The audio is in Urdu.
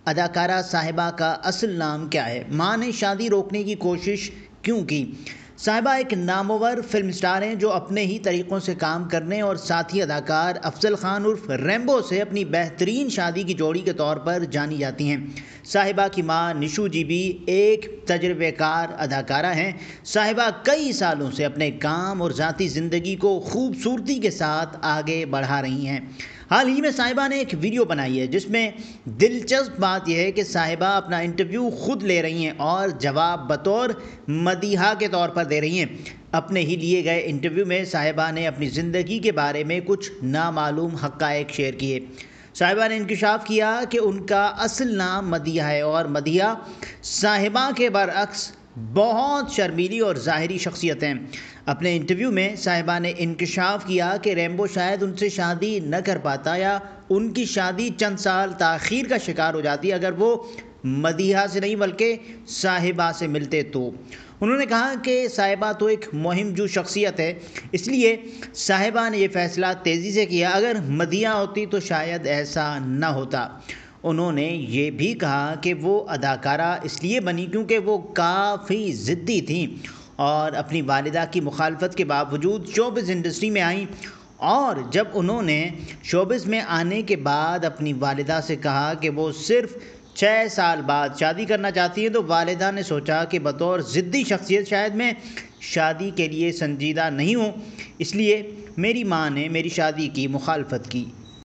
اداکارہ صاحبہ کا اصل نام کیا ہے؟ ماں نے شادی روکنے کی کوشش کیوں کی؟ صاحبہ ایک نامور فلم سٹار ہیں جو اپنے ہی طریقوں سے کام کرنے اور ساتھی اداکار افضل خان عرف ریمبو سے اپنی بہترین شادی کی جوڑی کے طور پر جانی جاتی ہیں۔ صاحبہ کی ماں نشو جی بھی ایک تجربہ کار اداکارہ ہیں۔ صاحبہ کئی سالوں سے اپنے کام اور ذاتی زندگی کو خوبصورتی کے ساتھ آگے بڑھا رہی ہیں۔ حال ہی میں صاحبہ نے ایک ویڈیو بنائی ہے جس میں دلچسپ بات یہ ہے کہ صاحبہ اپنا انٹرویو خود لے رہی ہیں اور جواب بطور مدیحہ کے طور پر دے رہی ہیں۔ اپنے ہی لیے گئے انٹرویو میں صاحبہ نے اپنی زندگی کے بارے میں کچھ نامعلوم حقائق شیئر کیے۔ صاحبہ نے انکشاف کیا کہ ان کا اصل نام مدیحہ ہے اور مدیحہ صاحبہ کے برعکس بہت شرمیلی اور ظاہری شخصیت ہیں۔ اپنے انٹرویو میں صاحبہ نے انکشاف کیا کہ ریمبو شاید ان سے شادی نہ کر پاتا یا ان کی شادی چند سال تاخیر کا شکار ہو جاتی اگر وہ مدیحہ سے نہیں بلکہ صاحبہ سے ملتے تو۔ انہوں نے کہا کہ صاحبہ تو ایک مہم جو شخصیت ہے، اس لیے صاحبہ نے یہ فیصلہ تیزی سے کیا، اگر مدیحہ ہوتی تو شاید ایسا نہ ہوتا۔ انہوں نے یہ بھی کہا کہ وہ اداکارہ اس لیے بنی کیونکہ وہ کافی ضدی تھیں اور اپنی والدہ کی مخالفت کے باوجود شوبز انڈسٹری میں آئیں، اور جب انہوں نے شوبز میں آنے کے بعد اپنی والدہ سے کہا کہ وہ صرف 6 سال بعد شادی کرنا چاہتی ہیں تو والدہ نے سوچا کہ بطور ضدی شخصیت شاید میں شادی کے لیے سنجیدہ نہیں ہوں، اس لیے میری ماں نے میری شادی کی مخالفت کی۔